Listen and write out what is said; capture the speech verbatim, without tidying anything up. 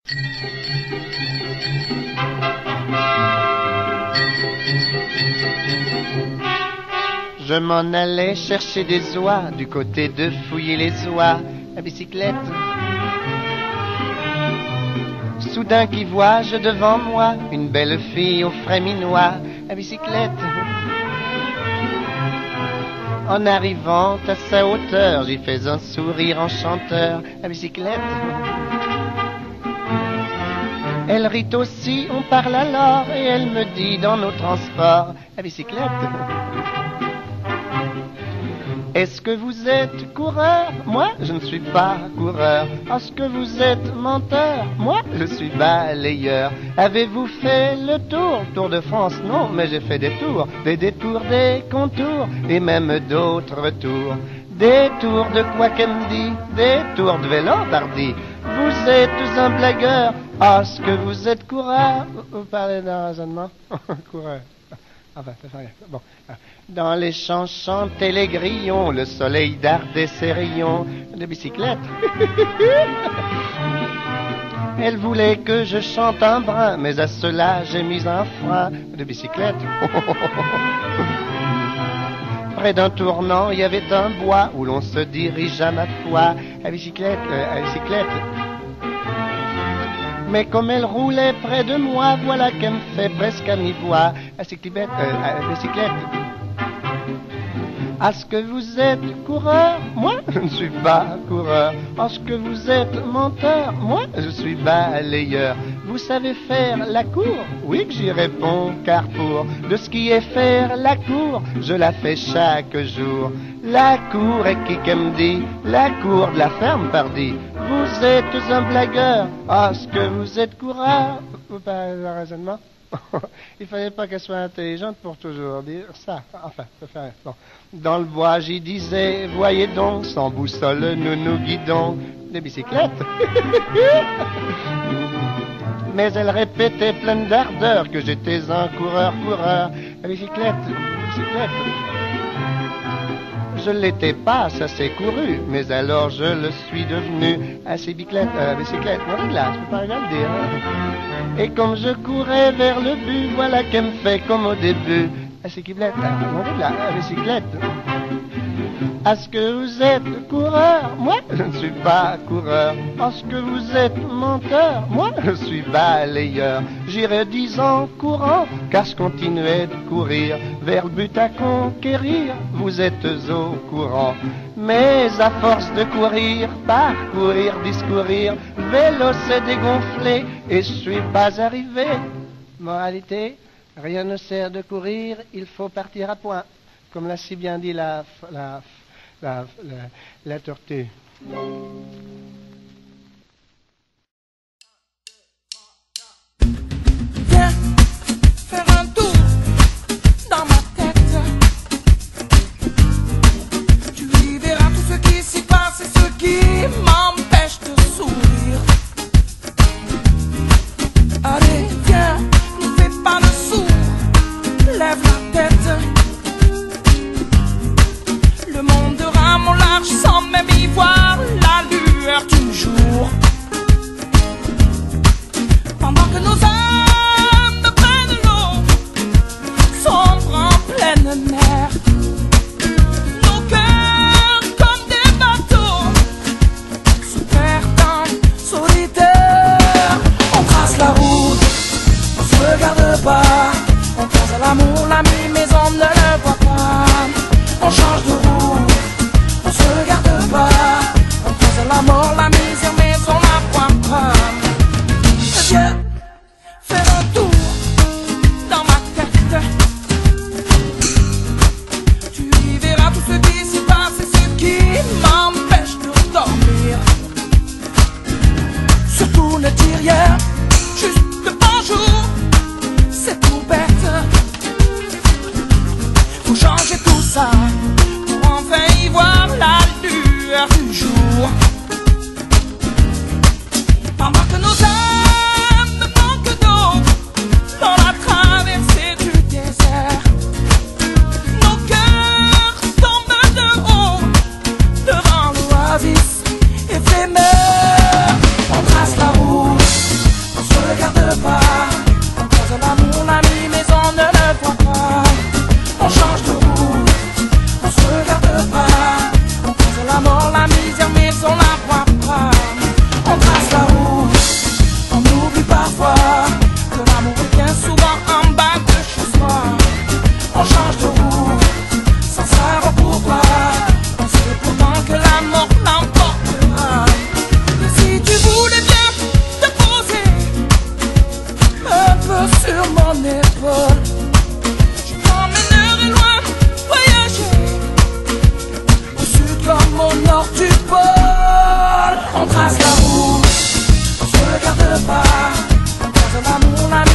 Je m'en allais chercher des oies du côté de fouiller les oies à bicyclette. Soudain qui vois-je devant moi une belle fille au frais minois à bicyclette. En arrivant à sa hauteur, j'y fais un sourire enchanteur à bicyclette. Elle rit aussi, on parle alors, et elle me dit dans nos transports à bicyclette. Est-ce que vous êtes coureur? Moi, je ne suis pas coureur. Est-ce que vous êtes menteur? Moi, je suis balayeur. Avez-vous fait le tour? Tour de France? Non, mais j'ai fait des tours, des détours, des contours, et même d'autres tours. Des tours de quoi qu'elle me dit? Des tours de vélo dardi. Vous êtes un blagueur. Est-ce que vous êtes coureur? Vous parlez d'un raisonnement? Coureur. Enfin, ça fait rien. Bon. Dans les champs chantaient les grillons, le soleil dardait ses rayons de bicyclette. Elle voulait que je chante un brin, mais à cela j'ai mis un frein de bicyclette. Près d'un tournant, il y avait un bois où l'on se dirige à ma foi à bicyclette, euh, à bicyclette. Mais comme elle roulait près de moi, voilà qu'elle me fait presque à mi-voix à cyclette, euh, à bicyclette. Est-ce que vous êtes coureur? Moi, je ne suis pas coureur. Est-ce que vous êtes menteur? Moi, je suis balayeur. Vous savez faire la cour? Oui que j'y réponds, car pour de ce qui est faire la cour, je la fais chaque jour. La cour est qui qu'elle me dit? La cour de la ferme, pardi. Vous êtes un blagueur. Est-ce que vous êtes coureur? Vous parlez de raisonnement? Il fallait pas qu'elle soit intelligente pour toujours dire ça. Enfin, ça fait rien. Bon. Dans le bois, j'y disais, voyez donc, sans boussole, nous nous guidons. Des bicyclettes. Mais elle répétait pleine d'ardeur que j'étais un coureur-coureur. La bicyclette, bicyclette. Je l'étais pas, ça s'est couru, mais alors je le suis devenu à ces bicyclettes, euh, bicyclette, non, là, je peux pas bien le dire. Hein. Et comme je courais vers le but, voilà qu'elle me fait comme au début, à ces bicyclettes, non, là, à bicyclette. Est-ce que vous êtes coureur? Moi, je ne suis pas coureur. Est-ce que vous êtes menteur? Moi, je suis balayeur. J'irai dix ans courant, car je continuais de courir vers le but à conquérir. Vous êtes au courant. Mais à force de courir, parcourir, discourir, vélo s'est dégonflé et je suis pas arrivé. Moralité, rien ne sert de courir, il faut partir à point. Comme l'a si bien dit la, la, la, la, la tortue. Viens faire un tour dans ma tête. Tu y verras tout ce qui s'y passe et ce qui m'empêche de sourire. Allez, viens, ne fais pas le sourd, lève la tête. Le monde rame au large sans même y voir la lueur du jour. Pendant que nos âmes de près de l'eau sombrent en pleine mer, nos cœurs comme des bateaux se perdent en solitaire. On trace la route, on se regarde pas, on pense à l'amour, l'ami, mais on ne le voit pas. On change de route, on se regarde pas, on pense à la mort, la misère, mais on la voit pas. Viens faire un tour dans ma tête. Tu y verras tout ce qui s'y passe et ce qui m'empêche de dormir. Surtout ne dis rien, juste bonjour, c'est tout bête. Faut changer tout ça pour enfin y voir la lueur du jour. Pendant que nos âmes manquent d'eau dans la traversée du désert, nos cœurs tombent de haut devant l'oasis éphémère. On trace la route, pas. Dans l'amour, la